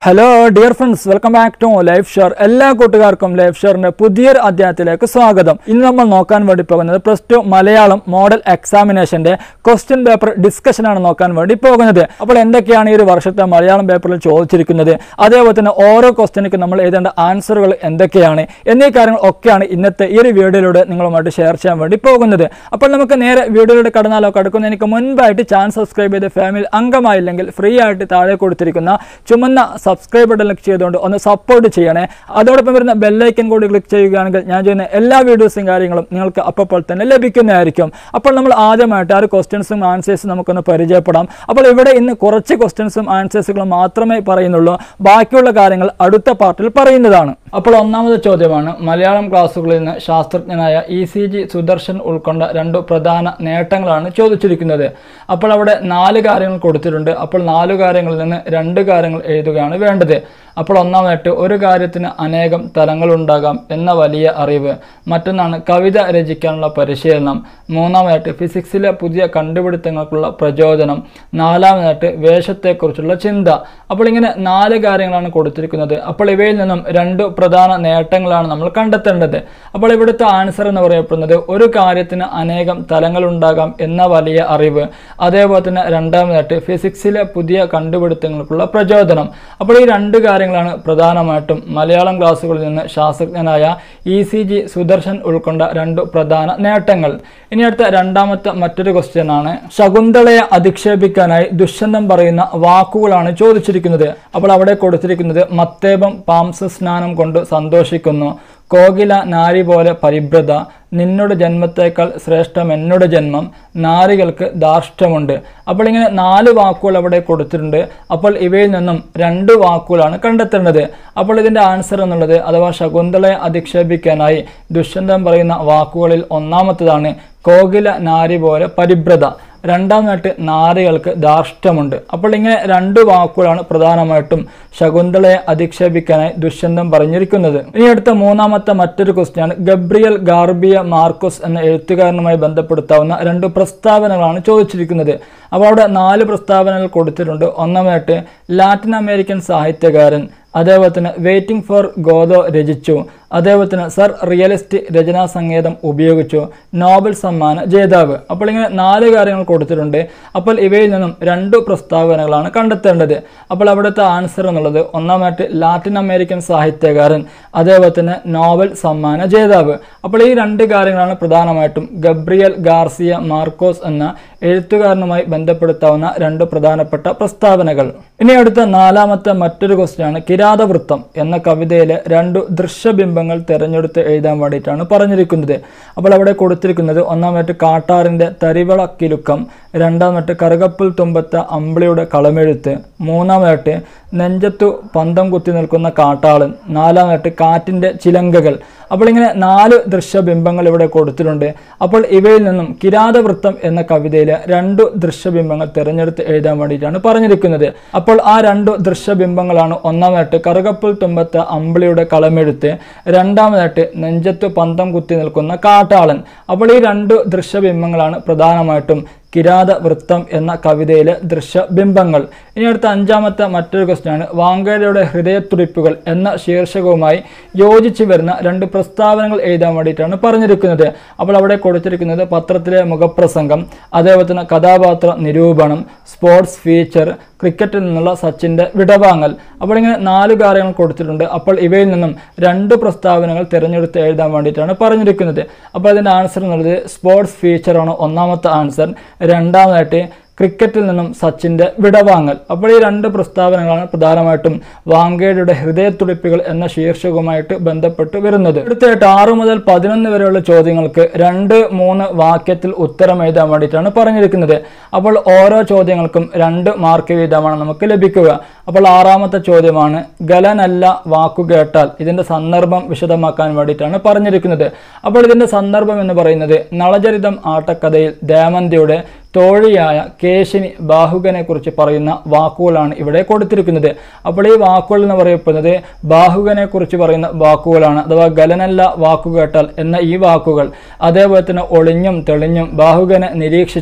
Hello dear friends, welcome back to life share. എല്ലാ കൂട്ടുകാർക്കും life ഷെയറിന്റെ പുതിയൊരു അധ്യായത്തിലേക്ക് സ്വാഗതം. ഇന്ന് നമ്മൾ നോക്കാൻ വേണ്ടി പോകുന്നത് +2 മലയാളം മോഡൽ എക്സാമിനേഷന്റെ ക്വസ്റ്റ്യൻ പേപ്പർ ഡിസ്കഷൻ ആണ് നോക്കാൻ വേണ്ടി പോകുന്നത്. അപ്പോൾ എന്തൊക്കെയാണ് ഈ ഒരു വർഷത്തെ മലയാളം പേപ്പറിൽ ചോദിച്ചിരിക്കുന്നത്, അതേപോലെ തന്നെ ഓരോ ക്വസ്റ്റ്യനിക്ക് നമ്മൾ എഴുതേണ്ട ആൻസറുകൾ എന്തൊക്കെയാണ് എന്നീ കാര്യങ്ങൾ ഒക്കെയാണ് ഇന്നത്തെ ഈ ഒരു വീഡിയോയിലൂടെ നിങ്ങളുമായിട്ട് ഷെയർ ചെയ്യാൻ വേണ്ടി പോകുന്നത്. അപ്പോൾ നമുക്ക് നേരെ വീഡിയോയിലൂടെ കടക്കുന്നതിന് മുൻപായിട്ട് ചാനൽ സബ്സ്ക്രൈബ് ചെയ്ത് ഫാമിലി അംഗമായില്ലെങ്കിൽ ഫ്രീ ആയിട്ട് താഴെ കൊടുത്തിരിക്കുന്ന ചുമന്ന സബ്സ്ക്രൈബ് ബട്ടൺ ക്ലിക്ക് ചെയ്തുകൊണ്ട് ഒന്ന് സപ്പോർട്ട് ചെയ്യണേ. അതോടൊപ്പം വരുന്ന ബെല്ലൈക്കൻ കൂടി ക്ലിക്ക് ചെയ്യുകയാണെങ്കിൽ ഞാൻ ചെയ്യുന്ന എല്ലാ വീഡിയോസും കാര്യങ്ങളും നിങ്ങൾക്ക് അപ്പോൾ തന്നെ ലഭിക്കുന്നതായിരിക്കും. അപ്പോൾ നമ്മൾ ആദ്യമായിട്ട് ആ ഒരു ക്വസ്റ്റ്യൻസും ആൻസേഴ്സും നമുക്കൊന്ന് പരിചയപ്പെടാം. അപ്പോൾ ഇവിടെ ഇന്ന് കുറച്ച് ക്വസ്റ്റ്യൻസും ആൻസേഴ്സുകളും മാത്രമേ പറയുന്നുള്ളൂ, ബാക്കിയുള്ള കാര്യങ്ങൾ അടുത്ത പാർട്ടിൽ പറയുന്നതാണ്. അപ്പോൾ ഒന്നാമത്തെ ചോദ്യമാണ്, മലയാളം ക്ലാസ്സുകളിൽ നിന്ന് ശാസ്ത്രജ്ഞനായ ECG സുദർശൻ ഉൾക്കൊണ്ട 2 പ്രധാന നേട്ടങ്ങളാണ് ചോദിച്ചിരിക്കുന്നത്. അപ്പോൾ അവിടെ 4 കാര്യങ്ങൾ കൊടുത്തിട്ടുണ്ട്. അപ്പോൾ 4 കാര്യങ്ങളിൽ നിന്ന് 2 കാര്യങ്ങൾ എഴുതുകയാണ് വേണ്ടത്. അപ്പോൾ ഒന്നാമതായിട്ട് ഒരു കാര്യത്തിന് അനേകം തലങ്ങളുണ്ടാകാം എന്ന വലിയ അറിവ്. മറ്റൊന്നാണ് കവിത രചിക്കാനുള്ള പരിശീലനം. മൂന്നാമതായിട്ട് ഫിസിക്സിലെ പുതിയ കണ്ടുപിടുത്തങ്ങൾക്കുള്ള പ്രചോദനം. നാലാമതായിട്ട് വേഷത്തെക്കുറിച്ചുള്ള ചിന്ത. അപ്പോൾ ഇങ്ങനെ 4 കാര്യങ്ങളാണ് കൊടുത്തിരിക്കുന്നത്. അപ്പോൾ ഇവയിൽ നിന്നും 2 പ്രധാന നേട്ടങ്ങളാണ് നമ്മൾ കണ്ടെത്തേണ്ടത്. അപ്പോൾ ഇവിടുത്തെ ആൻസർ എന്ന് പറയപ്പെടുന്നത് ഒരു കാര്യത്തിന് അനേകം തലങ്ങളുണ്ടാകാം എന്ന വലിയ അറിവ്, അതേപോലെ തന്നെ രണ്ടാമതായിട്ട് ഫിസിക്സിലെ പുതിയ കണ്ടുപിടുത്തങ്ങൾക്കുള്ള പ്രചോദനം. അപ്പോൾ ഈ 2 കാര്യങ്ങളാണ് പ്രധാനമായിട്ടും മലയാളം ക്ലാസ്സുകളിൽ നിന്ന് ശാസ്ത്രജ്ഞനായ ECG സുദർശൻ ഉൾക്കൊണ്ട 2 പ്രധാന നേട്ടങ്ങൾ. ഇനി അടുത്ത രണ്ടാമത്തെ മറ്റൊരു ക്വസ്റ്റ്യൻ ആണ്, ശകുന്തളയെ അധിക്ഷേപിക്കാനായി ദുഷ്യന്തം പറയുന്ന വാക്കുകളാണ് ചോദിച്ചിരിക്കുന്നത്. അപ്പോൾ അവിടെ കൊടുത്തിരിക്കുന്നത് മത്തേപം പാംസ സ്നാനം കൊണ്ട് സന്തോഷിക്കുന്നു, കോകില നാരി പോലെ പരിഭ്രത, നിന്നോട് ജന്മത്തേക്കാൾ ശ്രേഷ്ഠം എന്നോട് ജന്മം, നാരികൾക്ക് ധാർഷ്ട്യമുണ്ട്. അപ്പോൾ ഇങ്ങനെ 4 വാക്കുകൾ അവിടെ കൊടുത്തിട്ടുണ്ട്. അപ്പോൾ ഇവയിൽ നിന്നും 2 വാക്കുകളാണ് കണ്ടെത്തേണ്ടത്. അപ്പോൾ ഇതിൻ്റെ ആൻസർ എന്നുള്ളത് അഥവാ ശകുന്തളയെ അധിക്ഷേപിക്കാനായി ദുഷ്യന്തം പറയുന്ന വാക്കുകളിൽ ഒന്നാമത്തേതാണ് കോകില നാരി പോലെ പരിഭ്രത, രണ്ടാമതായിട്ട് നാരികൾക്ക് ധാർഷ്ട്യമുണ്ട്. അപ്പോൾ ഇങ്ങനെ 2 വാക്കുകളാണ് പ്രധാനമായിട്ടും ശകുന്തളയെ അധിക്ഷേപിക്കാനായി ദുഷ്യന്തം പറഞ്ഞിരിക്കുന്നത്. ഇനി അടുത്ത മൂന്നാമത്തെ മറ്റൊരു ക്വസ്റ്റ്യൻ, ഗബ്രിയൽ ഗാർബിയ മാർക്കോസ് എന്ന എഴുത്തുകാരനുമായി ബന്ധപ്പെടുത്താവുന്ന 2 പ്രസ്താവനകളാണ് ചോദിച്ചിരിക്കുന്നത്. അപ്പോൾ അവിടെ 4 പ്രസ്താവനകൾ കൊടുത്തിട്ടുണ്ട്. ഒന്നാമതായിട്ട് ലാറ്റിൻ അമേരിക്കൻ സാഹിത്യകാരൻ, അതേപോലെ തന്നെ വെയിറ്റിംഗ് ഫോർ ഗോദോ രചിച്ചു, അതേപോലെ തന്നെ സർ റിയലിസ്റ്റ് രചനാ സങ്കേതം ഉപയോഗിച്ചു, നോബൽ സമ്മാന ജേതാവ്. അപ്പോൾ ഇങ്ങനെ 4 കാര്യങ്ങൾ കൊടുത്തിട്ടുണ്ട്. അപ്പോൾ ഇവയിൽ നിന്നും 2 പ്രസ്താവനകളാണ് കണ്ടെത്തേണ്ടത്. അപ്പോൾ അവിടുത്തെ ആൻസർ എന്നുള്ളത് ഒന്നാമതായിട്ട് ലാറ്റിൻ അമേരിക്കൻ സാഹിത്യകാരൻ, അതേപോലെ തന്നെ നോബൽ സമ്മാന ജേതാവ്. അപ്പോൾ ഈ 2 കാര്യങ്ങളാണ് പ്രധാനമായിട്ടും ഗബ്രിയൽ ഗാർസിയ മാർക്കോസ് എന്ന എഴുത്തുകാരനുമായി ബന്ധപ്പെടുത്താവുന്ന 2 പ്രധാനപ്പെട്ട പ്രസ്താവനകൾ. ഇനി അടുത്ത നാലാമത്തെ മറ്റൊരു ക്വസ്റ്റ്യൻ ആണ്, കിരാതവൃത്തം എന്ന കവിതയിലെ 2 ദൃശ്യബിംബങ്ങൾ തിരഞ്ഞെടുത്ത് എഴുതാൻ വേണ്ടിയിട്ടാണ് പറഞ്ഞിരിക്കുന്നത്. അപ്പോൾ അവിടെ കൊടുത്തിരിക്കുന്നത് ഒന്നാമതായിട്ട് കാട്ടാറിൻ്റെ തരിവള കിലുക്കം, രണ്ടാമതായിട്ട് കറുകപ്പിൽ തുമ്പത്ത അമ്പിളിയുടെ കളമെഴുത്ത്, മൂന്നാമതായിട്ട് നെഞ്ചത്തു പന്തം കുത്തി നിൽക്കുന്ന കാട്ടാളൻ, നാലാമതായിട്ട് കാറ്റിൻ്റെ ചിലങ്കകൾ. അപ്പോൾ ഇങ്ങനെ 4 ദൃശ്യബിംബങ്ങൾ ഇവിടെ കൊടുത്തിട്ടുണ്ട്. അപ്പോൾ ഇവയിൽ നിന്നും കിരാതവൃത്തം എന്ന കവിതയിലെ 2 ദൃശ്യബിംബങ്ങൾ തിരഞ്ഞെടുത്ത് എഴുതാൻ വേണ്ടിയിട്ടാണ് പറഞ്ഞിരിക്കുന്നത്. അപ്പോൾ ആ 2 ദൃശ്യബിംബങ്ങളാണ് ഒന്നാമതായിട്ട് കറുകപ്പിൽ തുമ്പത്ത അമ്പിളിയുടെ കളമെഴുത്ത്, രണ്ടാമതായിട്ട് നെഞ്ചത്ത് പന്തം കുത്തി നിൽക്കുന്ന കാട്ടാളൻ. അപ്പോൾ ഈ 2 ദൃശ്യബിംബങ്ങളാണ് പ്രധാനമായിട്ടും കിരാതവൃത്തം എന്ന കവിതയിലെ ദൃശ്യബിംബങ്ങൾ. ഇനി അടുത്ത 5ാമത്തെ മറ്റൊരു ക്വസ്റ്റ്യൻ ആണ്, വാങ്കേലയുടെ ഹൃദയത്തുടിപ്പുകൾ എന്ന ശീർഷകവുമായി യോജിച്ച് വരുന്ന 2 പ്രസ്താവനകൾ എഴുതാൻ വേണ്ടിയിട്ടാണ് പറഞ്ഞിരിക്കുന്നത്. അപ്പോൾ അവിടെ കൊടുത്തിരിക്കുന്നത് പത്രത്തിലെ മുഖപ്രസംഗം, അതേപോലെ തന്നെ കഥാപാത്ര നിരൂപണം, സ്പോർട്സ് ഫീച്ചർ, ക്രിക്കറ്റിൽ നിന്നുള്ള സച്ചിൻ്റെ വിടവാങ്ങൽ. അപ്പോൾ ഇങ്ങനെ 4 കാര്യങ്ങൾ കൊടുത്തിട്ടുണ്ട്. അപ്പോൾ ഇവയിൽ നിന്നും 2 പ്രസ്താവനകൾ തിരഞ്ഞെടുത്ത് എഴുതാൻ വേണ്ടിയിട്ടാണ് പറഞ്ഞിരിക്കുന്നത്. അപ്പോൾ അതിൻ്റെ ആൻസർ എന്നുള്ളത് സ്പോർട്സ് ഫീച്ചറാണ് ഒന്നാമത്തെ ആൻസർ, രണ്ടാമതായിട്ട് ക്രിക്കറ്റിൽ നിന്നും സച്ചിൻ്റെ വിടവാങ്ങൽ. അപ്പോൾ ഈ 2 പ്രസ്താവനകളാണ് പ്രധാനമായിട്ടും വാങ്കേലയുടെ ഹൃദയത്തുടിപ്പുകൾ എന്ന ശീർഷകവുമായിട്ട് ബന്ധപ്പെട്ട് വരുന്നത്. അടുത്തായിട്ട് 6 മുതൽ 11 വരെയുള്ള ചോദ്യങ്ങൾക്ക് 2-3 വാക്യത്തിൽ ഉത്തരം എഴുതാൻ വേണ്ടിയിട്ടാണ് പറഞ്ഞിരിക്കുന്നത്. അപ്പോൾ ഓരോ ചോദ്യങ്ങൾക്കും 2 മാർക്ക് വീതമാണ് നമുക്ക് ലഭിക്കുക. അപ്പോൾ 6ാമത്തെ ചോദ്യമാണ്, ഗലനല്ല വാക്കു കേട്ടാൽ. ഇതിൻ്റെ സന്ദർഭം വിശദമാക്കാൻ വേണ്ടിയിട്ടാണ് പറഞ്ഞിരിക്കുന്നത്. അപ്പോൾ ഇതിൻ്റെ സന്ദർഭം എന്ന് പറയുന്നത് നളചരിതം ആട്ടക്കഥയിൽ ദേമന്തിയുടെ തോഴിയായ കേശിനി ബാഹുകനെ കുറിച്ച് പറയുന്ന വാക്കുകളാണ് ഇവിടെ കൊടുത്തിരിക്കുന്നത്. അപ്പോൾ ഈ വാക്കുകൾ എന്ന് പറയപ്പെടുന്നത് ബാഹുകനെ കുറിച്ച് പറയുന്ന വാക്കുകളാണ്. അഥവാ ഗലനല്ല വാക്കു കേട്ടാൽ എന്ന ഈ വാക്കുകൾ, അതേപോലെ തന്നെ ഒളിഞ്ഞും തെളിഞ്ഞും ബാഹുകനെ നിരീക്ഷിച്ച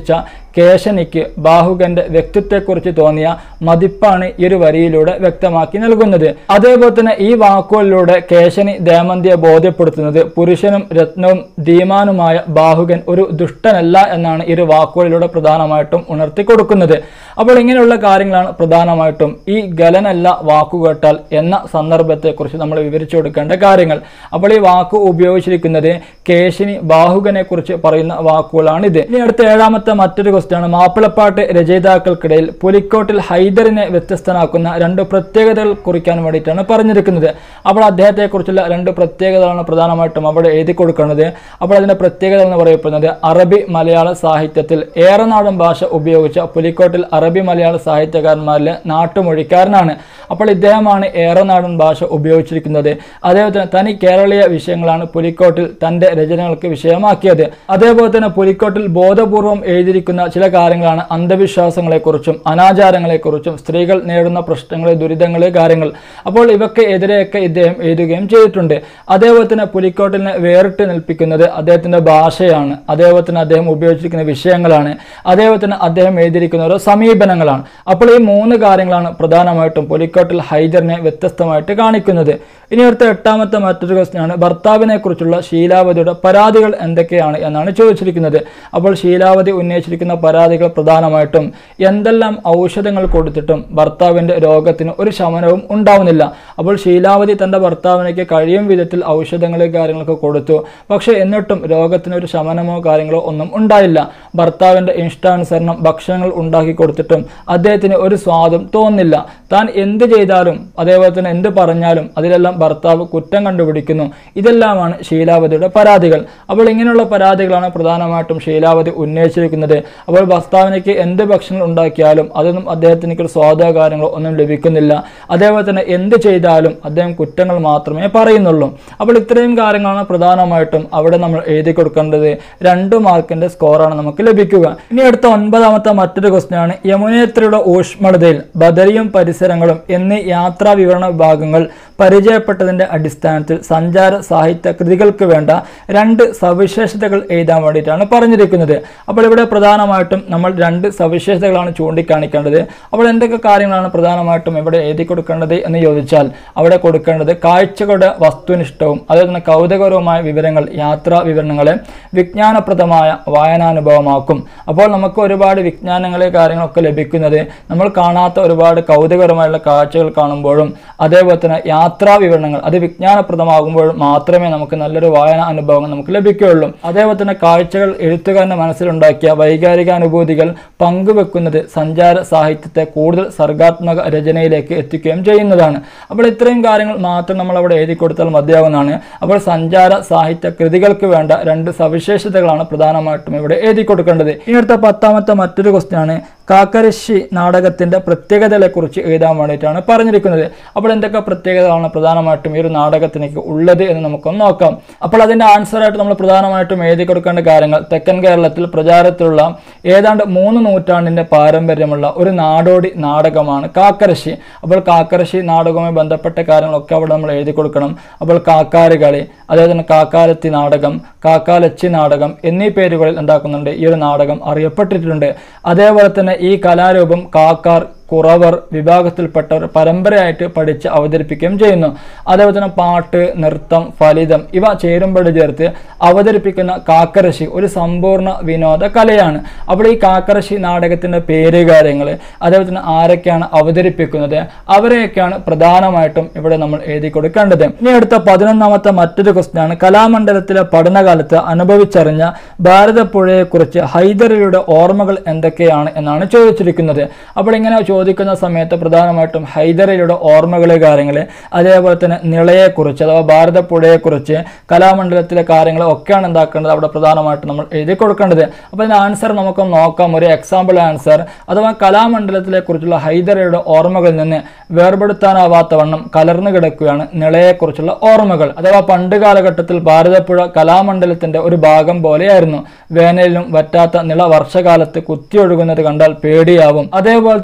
കേശനിക്ക് ബാഹുകന്റെ വ്യക്തിത്വത്തെക്കുറിച്ച് തോന്നിയ മതിപ്പാണ് ഈ ഒരു വരിയിലൂടെ വ്യക്തമാക്കി നൽകുന്നത്. അതേപോലെ തന്നെ ഈ വാക്കുകളിലൂടെ കേശനി ദേമന്തിയെ ബോധ്യപ്പെടുത്തുന്നത് പുരുഷനും രത്നവും ധീമാനുമായ ബാഹുകൻ ഒരു ദുഷ്ടനല്ല എന്നാണ് ഈ ഒരു വാക്കുകളിലൂടെ പ്രധാനമായിട്ടും ഉണർത്തി കൊടുക്കുന്നത്. അപ്പോൾ ഇങ്ങനെയുള്ള കാര്യങ്ങളാണ് പ്രധാനമായിട്ടും ഈ ഗലനല്ല വാക്കുകേട്ടാൽ എന്ന സന്ദർഭത്തെക്കുറിച്ച് നമ്മൾ വിവരിച്ചു കൊടുക്കേണ്ട കാര്യങ്ങൾ. അപ്പോൾ ഈ വാക്ക് ഉപയോഗിച്ചിരിക്കുന്നത് കേശിനി ബാഹുകനെ കുറിച്ച് പറയുന്ന വാക്കുകളാണിത്. ഇനി അടുത്ത ഏഴാമത്തെ മറ്റൊരു ക്വസ്റ്റ്യൻ, മാപ്പിളപ്പാട്ട് രചയിതാക്കൾക്കിടയിൽ പുലിക്കോട്ടിൽ ഹൈദറിനെ വ്യത്യസ്തനാക്കുന്ന രണ്ട് പ്രത്യേകതകൾ കുറിക്കാൻ വേണ്ടിയിട്ടാണ് പറഞ്ഞിരിക്കുന്നത്. അപ്പോൾ അദ്ദേഹത്തെക്കുറിച്ചുള്ള രണ്ട് പ്രത്യേകതകളാണ് പ്രധാനമായിട്ടും അവിടെ എഴുതി കൊടുക്കുന്നത്. അപ്പോൾ അതിന്റെ പ്രത്യേകത എന്ന് പറയപ്പെടുന്നത് അറബി മലയാള സാഹിത്യത്തിൽ ഏറനാടൻ ഭാഷ ഉപയോഗിച്ച പുലിക്കോട്ടിൽ അറബി മലയാള സാഹിത്യകാരന്മാരിലെ നാട്ടുമൊഴിക്കാരനാണ്. അപ്പോൾ ഇദ്ദേഹമാണ് ഏറനാടൻ ഭാഷ ഉപയോഗിച്ചിരിക്കുന്നത്. അതേപോലെ തന്നെ തനി കേരളീയ വിഷയങ്ങളാണ് പുലിക്കോട്ടിൽ തന്റെ രചനകൾക്ക് വിഷയമാക്കിയത്. അതേപോലെ തന്നെ പുലിക്കോട്ടിൽ ബോധപൂർവം എഴുതിയിരിക്കുന്ന ചില കാര്യങ്ങളാണ് അന്ധവിശ്വാസങ്ങളെക്കുറിച്ചും അനാചാരങ്ങളെക്കുറിച്ചും സ്ത്രീകൾ നേടുന്ന പ്രശ്നങ്ങൾ, ദുരിതങ്ങൾ, കാര്യങ്ങൾ. അപ്പോൾ ഇവയ്ക്ക് എതിരെയൊക്കെ ഇദ്ദേഹം എഴുതുകയും ചെയ്തിട്ടുണ്ട്. അതേപോലെ തന്നെ പുലിക്കോട്ടിനെ വേറിട്ട് നിൽപ്പിക്കുന്നത് അദ്ദേഹത്തിന്റെ ഭാഷയാണ്. അതേപോലെ തന്നെ അദ്ദേഹം ഉപയോഗിച്ചിരിക്കുന്ന വിഷയങ്ങളാണ്. അതേപോലെ തന്നെ അദ്ദേഹം എഴുതിയിരിക്കുന്ന ഓരോ സമീപനങ്ങളാണ്. അപ്പോൾ ഈ മൂന്ന് കാര്യങ്ങളാണ് പ്രധാനമായിട്ടും പുലിക്കോട്ടിൽ ഹൈദറിനെ വ്യത്യസ്തമായിട്ട് കാണിക്കുന്നത്. ഇനി അടുത്ത എട്ടാമത്തെ മറ്റൊരു ക്വസ്റ്റ്യനാണ്, ഭർത്താവിനെ കുറിച്ചുള്ള ശീലാവതിയുടെ പരാതികൾ എന്തൊക്കെയാണ് എന്നാണ് ചോദിച്ചിരിക്കുന്നത്. അപ്പോൾ ശീലാവതി ഉന്നയിച്ചിരിക്കുന്ന പരാതികൾ പ്രധാനമായിട്ടും എന്തെല്ലാം ഔഷധങ്ങൾ കൊടുത്തിട്ടും ഭർത്താവിന്റെ രോഗത്തിന് ഒരു ശമനവും ഉണ്ടാവുന്നില്ല. അപ്പോൾ ശീലാവതി തന്റെ ഭർത്താവിനേക്ക് കഴിയും വിധത്തിൽ ഔഷധങ്ങൾ കാര്യങ്ങളൊക്കെ കൊടുത്തു. പക്ഷെ എന്നിട്ടും രോഗത്തിന് ഒരു ശമനമോ കാര്യങ്ങളോ ഒന്നും ഉണ്ടായില്ല. ഭർത്താവിന്റെ ഇഷ്ടാനുസരണം ഭക്ഷണങ്ങൾ ഉണ്ടാക്കി കൊടുത്തിട്ടും അദ്ദേഹത്തിന് ഒരു സ്വാദും തോന്നില്ല. താൻ എന്ത് ചെയ്താലും അതേപോലെ തന്നെ എന്ത് പറഞ്ഞാലും അതിലെല്ലാം ഭർത്താവ് കുറ്റം കണ്ടുപിടിക്കുന്നു. ഇതെല്ലാമാണ് ശീലാവതിയുടെ പരാതികൾ. അപ്പോൾ ഇങ്ങനെയുള്ള പരാതികളാണ് പ്രധാനമായിട്ടും ശീലാവതി ഉന്നയിച്ചിരിക്കുന്നത്. അപ്പോൾ ഭർത്താവിനേക്ക് എന്ത് ഭക്ഷണം ഉണ്ടാക്കിയാലും അതൊന്നും അദ്ദേഹത്തിന് ഒരു സ്വാദോ കാര്യങ്ങളോ ഒന്നും ലഭിക്കുന്നില്ല. അതേപോലെ തന്നെ എന്ത് ചെയ്താലും അദ്ദേഹം കുറ്റങ്ങൾ മാത്രമേ പറയുന്നുള്ളൂ. അപ്പോൾ ഇത്രയും കാര്യങ്ങളാണ് പ്രധാനമായിട്ടും അവിടെ നമ്മൾ എഴുതി കൊടുക്കേണ്ടത്. 2 മാർക്കിന്റെ സ്കോറാണ് നമുക്ക് ലഭിക്കുക. ഇനി അടുത്ത 9ാമത്തെ മറ്റൊരു ക്വസ്റ്റ്യനാണ്, യമുനേത്രയുടെ ഊഷ്മളതയിൽ ബദരിയും പരിസരങ്ങളും എന്നീ യാത്രാ വിവരണ വിഭാഗങ്ങൾ പരിചയപ്പെട്ടതിന്റെ അടിസ്ഥാനത്തിൽ സഞ്ചാര സാഹിത്യ കൃതികൾക്ക് വേണ്ട 2 സവിശേഷതകൾ എഴുതാൻ വേണ്ടിയിട്ടാണ് പറഞ്ഞിരിക്കുന്നത്. അപ്പോൾ ഇവിടെ പ്രധാനമായിട്ടും നമ്മൾ 2 സവിശേഷതകളാണ് ചൂണ്ടിക്കാണിക്കേണ്ടത്. അപ്പോൾ എന്തൊക്കെ കാര്യങ്ങളാണ് പ്രധാനമായിട്ടും ഇവിടെ എഴുതി കൊടുക്കേണ്ടത് എന്ന് ചോദിച്ചാൽ അവിടെ കൊടുക്കേണ്ടത് കാഴ്ചകളുടെ വസ്തുനിഷ്ഠവും അതേപോലെ തന്നെ കൗതുകകരവുമായ വിവരങ്ങൾ, യാത്രാ വിവരണങ്ങളെ വിജ്ഞാനപ്രദമായ വായനാനുഭവമാക്കും. അപ്പോൾ നമുക്ക് ഒരുപാട് വിജ്ഞാനങ്ങളെ കാര്യങ്ങളൊക്കെ ലഭിക്കുന്നത് നമ്മൾ കാണാത്ത ഒരുപാട് കൗതുകകരമായുള്ള കാഴ്ചകൾ കാണുമ്പോഴും അതേപോലെ തന്നെ യാത്രാ വിവരണങ്ങൾ അത് വിജ്ഞാനപ്രദമാകുമ്പോഴും മാത്രമേ നമുക്ക് നല്ലൊരു വായന അനുഭവങ്ങൾ നമുക്ക് ലഭിക്കുകയുള്ളൂ. അതേപോലെ തന്നെ കാഴ്ചകൾ എഴുത്തുകാരന്റെ മനസ്സിലുണ്ടാക്കിയ വൈകാരികാനുഭൂതികൾ പങ്കുവെക്കുന്നത് സഞ്ചാര സാഹിത്യത്തെ കൂടുതൽ സർഗാത്മക രചനയിലേക്ക് എത്തിക്കുകയും ചെയ്യുന്നതാണ്. അപ്പോൾ ഇത്രയും കാര്യങ്ങൾ മാത്രം നമ്മൾ അവിടെ എഴുതി കൊടുത്താൽ മതിയാവുന്നതാണ്. അപ്പോൾ സഞ്ചാര സാഹിത്യ കൃതികൾക്ക് വേണ്ട 2 സവിശേഷതകളാണ് പ്രധാനമായിട്ടും ഇവിടെ എഴുതി കൊടുക്കേണ്ടത്. ഇനി അടുത്ത 10ാമത്തെ മറ്റൊരു ക്വസ്റ്റ്യനാണ്, കാക്കരശ്ശി നാടകത്തിന്റെ പ്രത്യേകതകളെ കുറിച്ച് എഴുതാൻ വേണ്ടിയിട്ടാണ് പറഞ്ഞിരിക്കുന്നത്. അപ്പോൾ എന്തൊക്കെ പ്രത്യേകതകളാണ് പ്രധാനമായിട്ടും ഈ ഒരു നാടകത്തിനേക്ക് ഉള്ളത് എന്ന് നമുക്കൊന്ന് നോക്കാം. അപ്പോൾ അതിന്റെ ആൻസറായിട്ട് നമ്മൾ പ്രധാനമായിട്ടും എഴുതി കൊടുക്കേണ്ട കാര്യങ്ങൾ, തെക്കൻ കേരളത്തിൽ പ്രചാരത്തിലുള്ള ഏതാണ്ട് 3 നൂറ്റാണ്ടിന്റെ പാരമ്പര്യമുള്ള ഒരു നാടോടി നാടകമാണ് കാക്കരശ്ശി. അപ്പോൾ കാക്കരശ്ശി നാടകവുമായി ബന്ധപ്പെട്ട കാര്യങ്ങളൊക്കെ അവിടെ നമ്മൾ എഴുതി കൊടുക്കണം. അപ്പോൾ കാക്കാരുകളി, അതേപോലെ തന്നെ കാക്കാലത്തി നാടകം, കാക്കാലച്ചി നാടകം എന്നീ പേരുകളിൽ എന്താക്കുന്നുണ്ട് ഈ ഒരു നാടകം അറിയപ്പെട്ടിട്ടുണ്ട്. അതേപോലെ തന്നെ ഈ കലാരൂപം കാക്കാർ, കുറവർ വിഭാഗത്തിൽപ്പെട്ടവർ പരമ്പരയായിട്ട് പഠിച്ച് അവതരിപ്പിക്കുകയും ചെയ്യുന്നു. അതേപോലെ തന്നെ പാട്ട്, നൃത്തം, ഫലിതം ഇവ ചേരുമ്പോൾ ചേർത്ത് അവതരിപ്പിക്കുന്ന കാക്കരശ്ശി ഒരു സമ്പൂർണ്ണ വിനോദ കലയാണ്. അപ്പോൾ ഈ കാക്കരശ്ശി നാടകത്തിന്റെ പേര് കാര്യങ്ങൾ അതേപോലെ തന്നെ ആരൊക്കെയാണ് അവതരിപ്പിക്കുന്നത് അവരെയൊക്കെയാണ് പ്രധാനമായിട്ടും ഇവിടെ നമ്മൾ എഴുതി കൊടുക്കേണ്ടത്. ഇനി അടുത്ത 11ാമത്തെ മറ്റൊരു ക്വസ്റ്റ്യനാണ്, കലാമണ്ഡലത്തിലെ പഠനകാലത്ത് അനുഭവിച്ചറിഞ്ഞ ഭാരതപ്പുഴയെക്കുറിച്ച് ഹൈദരലിയുടെ ഓർമ്മകൾ എന്തൊക്കെയാണ് എന്നാണ് ചോദിച്ചിരിക്കുന്നത്. അപ്പോൾ ഇങ്ങനെ ചോദിക്കുന്ന സമയത്ത് പ്രധാനമായിട്ടും ഹൈദരലിയുടെ ഓർമ്മകളെ കാര്യങ്ങൾ അതേപോലെ തന്നെ നിളയെക്കുറിച്ച് അഥവാ ഭാരതപ്പുഴയെക്കുറിച്ച് കലാമണ്ഡലത്തിലെ കാര്യങ്ങൾ ഒക്കെയാണ് എന്താക്കേണ്ടത് അവിടെ പ്രധാനമായിട്ടും നമ്മൾ എഴുതി കൊടുക്കേണ്ടത്. അപ്പോൾ ഇതിന്റെ ആൻസർ നമുക്ക് നോക്കാം. ഒരു എക്സാമ്പിൾ ആൻസർ അഥവാ കലാമണ്ഡലത്തിലെ കുറിച്ചുള്ള ഹൈദരലിയുടെ ഓർമ്മകളിൽ നിന്ന് വേർപെടുത്താനാവാത്ത വണ്ണം കലർന്നു കിടക്കുകയാണ് നിളയെക്കുറിച്ചുള്ള ഓർമ്മകൾ. അഥവാ പണ്ട് കാലഘട്ടത്തിൽ ഭാരതപ്പുഴ കലാമണ്ഡലത്തിന്റെ ഒരു ഭാഗം പോലെയായിരുന്നു. വേനലിലും വറ്റാത്ത നിള വർഷകാലത്ത് കുത്തിയൊഴുകുന്നത് കണ്ടാൽ പേടിയാവും. അതേപോലെ തന്നെ നിള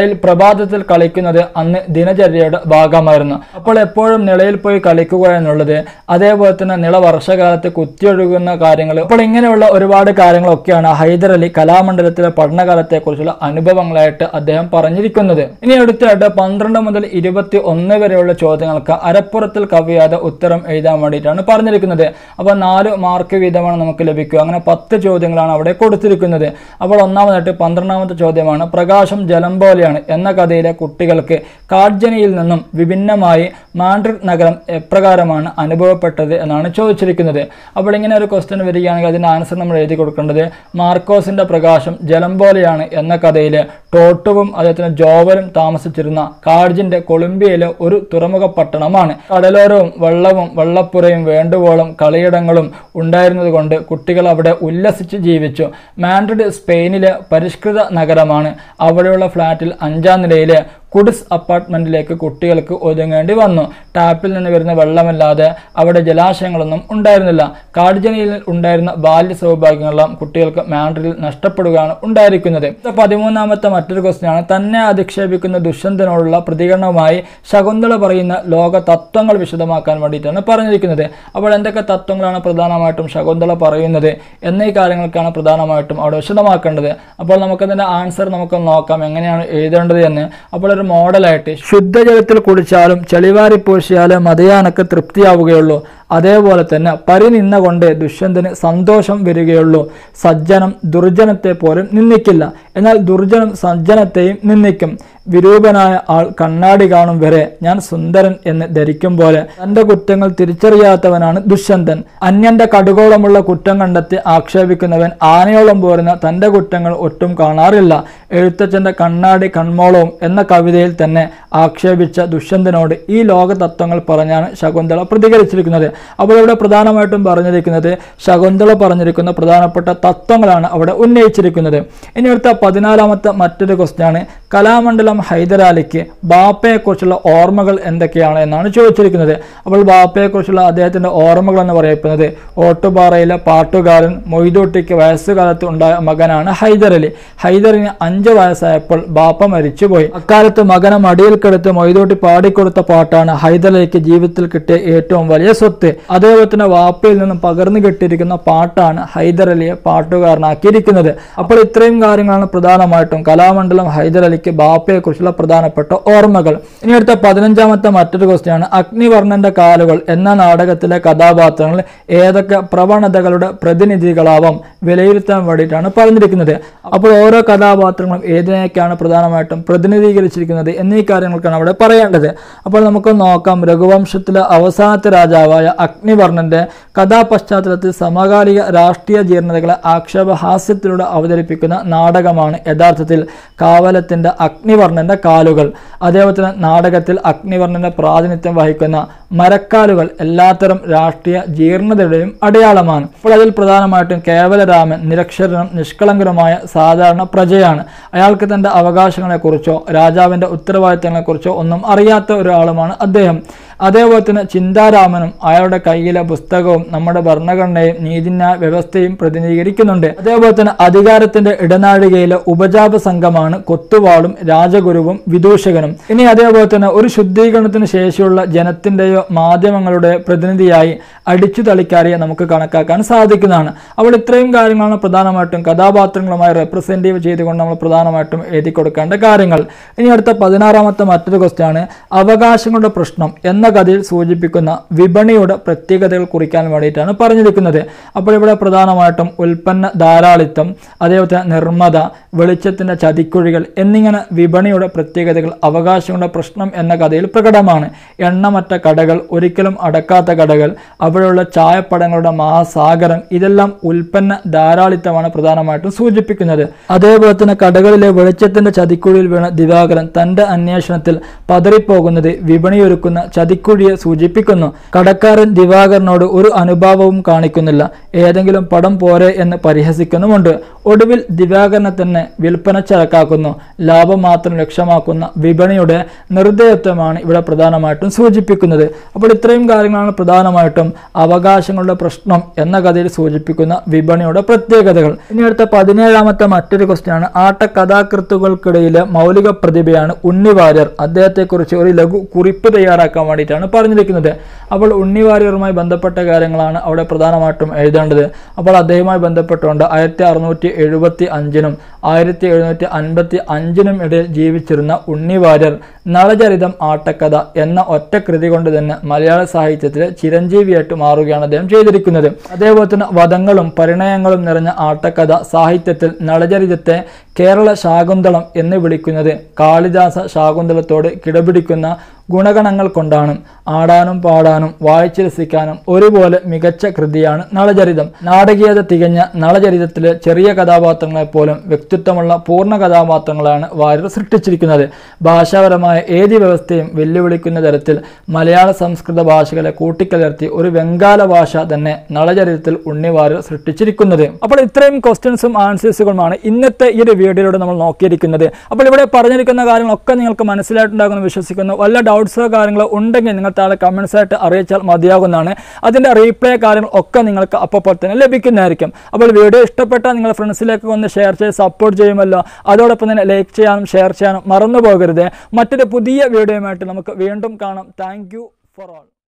നിളയിൽ പ്രഭാതത്തിൽ കളിക്കുന്നത് അന്ന് ദിനചര്യയുടെ ഭാഗമായിരുന്നു. അപ്പോൾ എപ്പോഴും നിളയിൽ പോയി കളിക്കുക എന്നുള്ളത്, അതേപോലെ തന്നെ നിള വർഷകാലത്ത് കുത്തിയൊഴുകുന്ന കാര്യങ്ങൾ, അപ്പോൾ ഇങ്ങനെയുള്ള ഒരുപാട് കാര്യങ്ങളൊക്കെയാണ് ഹൈദർ അലി കലാമണ്ഡലത്തിലെ പഠനകാലത്തെ കുറിച്ചുള്ള അനുഭവങ്ങളായിട്ട് അദ്ദേഹം പറഞ്ഞിരിക്കുന്നത്. ഇനി അടുത്തായിട്ട് 12 മുതൽ 21 വരെയുള്ള ചോദ്യങ്ങൾക്ക് അരപ്പുറത്തിൽ കവിയാതെ ഉത്തരം എഴുതാൻ വേണ്ടിയിട്ടാണ് പറഞ്ഞിരിക്കുന്നത്. അപ്പോൾ 4 മാർക്ക് വീതമാണ് നമുക്ക് ലഭിക്കുക. അങ്ങനെ 10 ചോദ്യങ്ങളാണ് അവിടെ കൊടുത്തിരിക്കുന്നത്. അപ്പോൾ ഒന്നാമതായിട്ട് 12ാമത്തെ ചോദ്യമാണ്, പ്രകാശം ജലം പോലെയാണ് എന്ന കഥയിലെ കുട്ടികൾക്ക് കാഡ്ജനിയിൽ നിന്നും വിഭിന്നമായി മാഡ്രിഡ് നഗരം എപ്രകാരമാണ് അനുഭവപ്പെട്ടത് എന്നാണ് ചോദിച്ചിരിക്കുന്നത്. അപ്പോൾ ഇങ്ങനെ ഒരു ക്വസ്റ്റ്യൻ വരികയാണെങ്കിൽ അതിന്റെ ആൻസർ നമ്മൾ എഴുതി കൊടുക്കേണ്ടത് മാർക്കോസിന്റെ പ്രകാശം ജലം പോലെയാണ് എന്ന കഥയിലെ ടോട്ടുവും അദ്ദേഹത്തിന് ജോവലും താമസിച്ചിരുന്ന കാഡ്ജിന്റെ കൊളംബിയയിലെ ഒരു തുറമുഖ പട്ടണമാണ്. കടലോരവും വെള്ളവും വെള്ളപ്പുറയും വേണ്ടുവോളം കളിയിടങ്ങളും ഉണ്ടായിരുന്നത് കൊണ്ട് കുട്ടികൾ അവിടെ ഉല്ലസിച്ച് ജീവിച്ചു. മാഡ്രിഡ് സ്പെയിനിലെ പരിഷ്കൃത നഗരമാണ്. അവിടെയുള്ള ഫ്ലാറ്റിൽ 5ാം നിലയിലെ കുഡിസ് അപ്പാർട്ട്മെന്റിലേക്ക് കുട്ടികൾക്ക് ഒതുങ്ങേണ്ടി വന്നു. ടാപ്പിൽ നിന്ന് വരുന്ന വെള്ളമല്ലാതെ അവിടെ ജലാശയങ്ങളൊന്നും ഉണ്ടായിരുന്നില്ല. കാഡ്ജനിയിൽ ഉണ്ടായിരുന്ന ബാല്യ സൗഭാഗ്യങ്ങളെല്ലാം കുട്ടികൾക്ക് മാഡ്രിഡിൽ നഷ്ടപ്പെടുകയാണ് ഉണ്ടായിരിക്കുന്നത്. 13ാമത്തെ മറ്റൊരു ക്വസ്റ്റ്യനാണ്, തന്നെ അധിക്ഷേപിക്കുന്ന ദുഷ്യന്തനോടുള്ള പ്രതികരണവുമായി ശകുന്തള പറയുന്ന ലോക തത്വങ്ങൾ വിശദമാക്കാൻ വേണ്ടിയിട്ടാണ് പറഞ്ഞിരിക്കുന്നത്. അപ്പോൾ എന്തൊക്കെ തത്വങ്ങളാണ് പ്രധാനമായിട്ടും ശകുന്തള പറയുന്നത് എന്നീ കാര്യങ്ങൾക്കാണ് പ്രധാനമായിട്ടും അവിടെ വിശദമാക്കേണ്ടത്. അപ്പോൾ നമുക്കതിന്റെ ആൻസർ നമുക്ക് നോക്കാം എങ്ങനെയാണ് എഴുതേണ്ടത് എന്ന്. അപ്പോൾ ഒരു മോഡലായിട്ട്, ശുദ്ധജലത്തിൽ കുടിച്ചാലും ചെളിവാരി പൂശിയാലും മതയാനക്ക് തൃപ്തിയാവുകയുള്ളൂ. അതേപോലെ തന്നെ പരിനിന്ന കൊണ്ട് ദുഷ്യന്തന് സന്തോഷം വരികയുള്ളൂ. സജ്ജനം ദുർജനത്തെ പോലും നിന്ദിക്കില്ല, എന്നാൽ ദുർജനം സജ്ജനത്തെയും നിന്ദിക്കും. വിരൂപനായ ആൾ കണ്ണാടി കാണും വരെ ഞാൻ സുന്ദരൻ എന്ന് ധരിക്കും പോലെ തന്റെ കുറ്റങ്ങൾ തിരിച്ചറിയാത്തവനാണ് ദുഷ്യന്തൻ. അന്യന്റെ കടുകോളമുള്ള കുറ്റം കണ്ടെത്തി ആക്ഷേപിക്കുന്നവൻ ആനയോളം പോരുന്ന തന്റെ കുറ്റങ്ങൾ ഒട്ടും കാണാറില്ല. എഴുത്തച്ഛന്റെ കണ്ണാടി കൺമോളവും എന്ന കവിതയിൽ തന്നെ ആക്ഷേപിച്ച ദുഷ്യന്തനോട് ഈ ലോക തത്വങ്ങൾ പറഞ്ഞാണ് ശകുന്തള പ്രതികരിച്ചിരിക്കുന്നത്. അപ്പോൾ ഇവിടെ പ്രധാനമായിട്ടും പറഞ്ഞിരിക്കുന്നത് ശകുന്തള പറഞ്ഞിരിക്കുന്ന പ്രധാനപ്പെട്ട തത്വങ്ങളാണ് അവിടെ ഉന്നയിച്ചിരിക്കുന്നത്. ഇനി അടുത്ത 14ാമത്തെ മറ്റൊരു ക്വസ്റ്റ്യനാണ്, കലാമണ്ഡലം ഹൈദരാലിക്ക് ബാപ്പയെക്കുറിച്ചുള്ള ഓർമ്മകൾ എന്തൊക്കെയാണ് എന്നാണ് ചോദിച്ചിരിക്കുന്നത്. അപ്പോൾ ബാപ്പയെക്കുറിച്ചുള്ള അദ്ദേഹത്തിന്റെ ഓർമ്മകൾ എന്ന് പറയപ്പെടുന്നത്, ഓട്ടുപാറയിലെ പാട്ടുകാരൻ മൊയ്തൂട്ടിക്ക് വയസ്സുകാലത്ത് ഉണ്ടായ മകനാണ് ഹൈദർ അലി. ഹൈദറിന് 5 വയസ്സായപ്പോൾ ബാപ്പ മരിച്ചുപോയി. അക്കാലത്ത് മകനെ മടിയിൽ കിടത്ത് മൊയ്തൂട്ടി പാടിക്കൊടുത്ത പാട്ടാണ് ഹൈദർ അലിക്ക് ജീവിതത്തിൽ കിട്ടിയ ഏറ്റവും വലിയ സ്വത്ത്. അതേപോലെ തന്നെ വാപ്പയിൽ നിന്നും പകർന്നു കിട്ടിയിരിക്കുന്ന പാട്ടാണ് ഹൈദർ അലിയെ പാട്ടുകാരനാക്കിയിരിക്കുന്നത്. അപ്പോൾ ഇത്രയും കാര്യങ്ങളാണ് പ്രധാനമായിട്ടും കലാമണ്ഡലം ഹൈദർ അലിക്ക് ബാപ്പയെ കുറിച്ചുള്ള പ്രധാനപ്പെട്ട ഓർമ്മകൾ. ഇനി അടുത്ത 15ാമത്തെ മറ്റൊരു ക്വസ്റ്റ്യനാണ്, അഗ്നിവർണ്ണന്റെ കാലുകൾ എന്ന നാടകത്തിലെ കഥാപാത്രങ്ങൾ ഏതൊക്കെ പ്രവണതകളുടെ പ്രതിനിധികളാവാം വിലയിരുത്താൻ വേണ്ടിയിട്ടാണ് പറഞ്ഞിരിക്കുന്നത്. അപ്പോൾ ഓരോ കഥാപാത്രങ്ങളും ഏതിനേക്കാണ് പ്രധാനമായിട്ടും പ്രതിനിധീകരിച്ചിരിക്കുന്നത് എന്നീ കാര്യങ്ങൾക്കാണ് അവിടെ പറയേണ്ടത്. അപ്പോൾ നമുക്ക് നോക്കാം. രഘുവംശത്തിലെ അവസാനത്തെ രാജാവായ അഗ്നിവർണ്ണന്റെ കഥാപശ്ചാത്തലത്തിൽ സമകാലിക രാഷ്ട്രീയ ജീർണതകളെ ആക്ഷേപഹാസ്യത്തിലൂടെ അവതരിപ്പിക്കുന്ന നാടകമാണ് യഥാർത്ഥത്തിൽ കാവലത്തിന്റെ അഗ്നിവർണ്ണന്റെ കാലുകൾ. അതേപോലെ തന്നെ നാടകത്തിൽ അഗ്നിവർണ്ണന്റെ പ്രാതിനിധ്യം വഹിക്കുന്ന മരക്കാലുകൾ എല്ലാത്തരം രാഷ്ട്രീയ ജീർണതയുടെയും അടയാളമാണ്. അപ്പോൾ അതിൽ പ്രധാനമായിട്ടും കേവലരാമൻ നിരക്ഷരനും നിഷ്കളങ്കനുമായ സാധാരണ പ്രജയാണ്. അയാൾക്ക് തന്റെ അവകാശങ്ങളെക്കുറിച്ചോ രാജാവിന്റെ ഉത്തരവാദിത്തങ്ങളെക്കുറിച്ചോ ഒന്നും അറിയാത്ത ഒരാളുമാണ് അദ്ദേഹം. അതേപോലെ തന്നെ ചിന്താരാമനും അയാളുടെ കയ്യിലെ പുസ്തകവും നമ്മുടെ ഭരണഘടനയും നീതിന്യായ വ്യവസ്ഥയും പ്രതിനിധീകരിക്കുന്നുണ്ട്. അതേപോലെ തന്നെ അധികാരത്തിന്റെ ഇടനാഴികയിലെ ഉപജാപ സംഘമാണ് കൊത്തുവാളും രാജഗുരുവും വിദൂഷകനും. ഇനി അതേപോലെ തന്നെ ഒരു ശുദ്ധീകരണത്തിന് ശേഷിയുള്ള ജനത്തിന്റെയോ മാധ്യമങ്ങളുടെ പ്രതിനിധിയായി അടിച്ചു തളിക്കാരിയെ നമുക്ക് കണക്കാക്കാൻ സാധിക്കുന്നതാണ്. അപ്പോൾ ഇത്രയും കാര്യങ്ങളാണ് പ്രധാനമായിട്ടും കഥാപാത്രങ്ങളുമായി റെപ്രസെന്റീവ് ചെയ്തുകൊണ്ട് നമ്മൾ പ്രധാനമായിട്ടും എഴുതി കൊടുക്കേണ്ട കാര്യങ്ങൾ. ഇനി അടുത്ത 16ാമത്തെ മറ്റൊരു ക്വസ്റ്റ്യൻ ആണ്, അവകാശങ്ങളുടെ പ്രശ്നം എന്ന കഥയിൽ സൂചിപ്പിക്കുന്ന വിപണിയുടെ പ്രത്യേകതകൾ കുറിക്കാൻ വേണ്ടിയിട്ടാണ് പറഞ്ഞിരിക്കുന്നത്. അപ്പോൾ ഇവിടെ പ്രധാനമായിട്ടും ഉൽപ്പന്ന ധാരാളിത്തം, അതേപോലെ തന്നെ നിർമ്മത, വെളിച്ചത്തിന്റെ ചതിക്കുഴികൾ എന്നിങ്ങനെ വിപണിയുടെ പ്രത്യേകതകൾ അവകാശങ്ങളുടെ പ്രശ്നം എന്ന കഥയിൽ പ്രകടമാണ്. എണ്ണമറ്റ കടകൾ, ഒരിക്കലും അടക്കാത്ത കടകൾ, അവിടെയുള്ള ചായപ്പടങ്ങളുടെ മഹാസാഗരം, ഇതെല്ലാം ഉൽപ്പന്ന ധാരാളിത്തമാണ് പ്രധാനമായിട്ടും സൂചിപ്പിക്കുന്നത്. അതേപോലെ തന്നെ കടകളിലെ വെളിച്ചത്തിന്റെ ചതിക്കുഴിയിൽ വീണ ദിവാകരൻ തന്റെ അന്വേഷണത്തിൽ പതറിപ്പോകുന്നത് വിപണിയൊരുക്കുന്ന ചതിക്കുഴിയെ സൂചിപ്പിക്കുന്നു. കടക്കാരൻ ദിവാകരനോട് ഒരു അനുഭാവവും കാണിക്കുന്നില്ല, ഏതെങ്കിലും പടം പോരെ എന്ന് പരിഹസിക്കുന്നുമുണ്ട്. ഒടുവിൽ ദിവാകരനെ തന്നെ വിൽപ്പന ചരക്കാക്കുന്നു. ലാഭം മാത്രം ലക്ഷ്യമാക്കുന്ന വിപണിയുടെ നിർദ്ദയത്വമാണ് ഇവിടെ പ്രധാനമായിട്ടും സൂചിപ്പിക്കുന്നത്. അപ്പോൾ ഇത്രയും കാര്യങ്ങളാണ് പ്രധാനമായിട്ടും അവകാശങ്ങളുടെ പ്രശ്നം എന്ന കഥയിൽ സൂചിപ്പിക്കുന്ന വിപണിയുടെ പ്രത്യേകതകൾ. ഇനി അടുത്ത 17ാമത്തെ മറ്റൊരു ക്വസ്റ്റ്യൻ ആണ്. ആട്ടകഥാകൃത്തുക്കൾക്കിടയിലെ മൗലിക പ്രതിഭയാണ് ഉണ്ണി വാര്യർ. അദ്ദേഹത്തെക്കുറിച്ച് ഒരു ലഘു കുറിപ്പ് തയ്യാറാക്കാൻ വേണ്ടിയിട്ടാണ് പറഞ്ഞിരിക്കുന്നത്. അപ്പോൾ ഉണ്ണി വാര്യറുമായി ബന്ധപ്പെട്ട കാര്യങ്ങളാണ് അവിടെ പ്രധാനമായിട്ടും എഴുതേണ്ടത്. അപ്പോൾ അദ്ദേഹവുമായി ബന്ധപ്പെട്ടുകൊണ്ട് 1675-നും 1755-നും ഇടയിൽ ജീവിച്ചിരുന്ന ഉണ്ണി വാര്യർ നളചരിതം ആട്ടക്കഥ എന്ന ഒറ്റ കൃതി കൊണ്ട് തന്നെ മലയാള സാഹിത്യത്തിലെ ചിരഞ്ജീവിയായിട്ട് മാറുകയാണ് അദ്ദേഹം ചെയ്തിരിക്കുന്നത്. അതേപോലെ തന്നെ വധങ്ങളും പരിണയങ്ങളും നിറഞ്ഞ ആട്ടക്കഥ സാഹിത്യത്തിൽ നളചരിതത്തെ കേരള ശാകുന്തളം എന്ന് വിളിക്കുന്നത് കാളിദാസ ശാകുന്തളത്തോട് കിടപിടിക്കുന്ന ഗുണഗണങ്ങൾ കൊണ്ടാണ്. ആടാനും പാടാനും വായിച്ചു രസിക്കാനും ഒരുപോലെ മികച്ച കൃതിയാണ് നളചരിതം. നാടകീയത തികഞ്ഞ നളചരിതത്തിലെ ചെറിയ കഥാപാത്രങ്ങളെ പോലും വ്യക്തിത്വമുള്ള പൂർണ്ണ കഥാപാത്രങ്ങളാണ് വാര്യർ സൃഷ്ടിച്ചിരിക്കുന്നത്. ഭാഷാപരമായ ഏത് വ്യവസ്ഥയും വെല്ലുവിളിക്കുന്ന തരത്തിൽ മലയാള സംസ്കൃത ഭാഷകളെ കൂട്ടിക്കലർത്തി ഒരു വെങ്കാല ഭാഷ തന്നെ നളചരിതത്തിൽ ഉണ്ണി വാര്യർ സൃഷ്ടിച്ചിരിക്കുന്നത്. അപ്പോൾ ഇത്രയും ക്വസ്റ്റ്യൻസും ആൻസേഴ്സുകളുമാണ് ഇന്നത്തെ ഈ ഒരു വീഡിയോയിലൂടെ നമ്മൾ നോക്കിയിരിക്കുന്നത്. അപ്പോൾ ഇവിടെ പറഞ്ഞിരിക്കുന്ന കാര്യങ്ങളൊക്കെ നിങ്ങൾക്ക് മനസ്സിലായിട്ടുണ്ടാകുമെന്ന് വിശ്വസിക്കുന്നു. വല്ല ഡൗട്ട്സോ കാര്യങ്ങളോ ഉണ്ടെങ്കിൽ നിങ്ങൾ താഴെ കമൻസ് ആയിട്ട് അറിയിച്ചാൽ മതിയാകുന്നതാണ്. അതിൻ്റെ റീപ്ലേ കാര്യങ്ങൾ ഒക്കെ നിങ്ങൾക്ക് അപ്പോൾ തന്നെ ലഭിക്കുന്നതായിരിക്കും. അപ്പോൾ വീഡിയോ ഇഷ്ടപ്പെട്ടാൽ നിങ്ങൾ ഫ്രണ്ട്സിലേക്ക് ഒന്ന് ഷെയർ ചെയ്ത് സപ്പോർട്ട് ചെയ്യുമല്ലോ. അതോടൊപ്പം തന്നെ ലൈക്ക് ചെയ്യാനും ഷെയർ ചെയ്യാനും മറന്നു പോകരുത്. മറ്റൊരു പുതിയ വീഡിയോയുമായിട്ട് നമുക്ക് വീണ്ടും കാണാം. Thank you for all.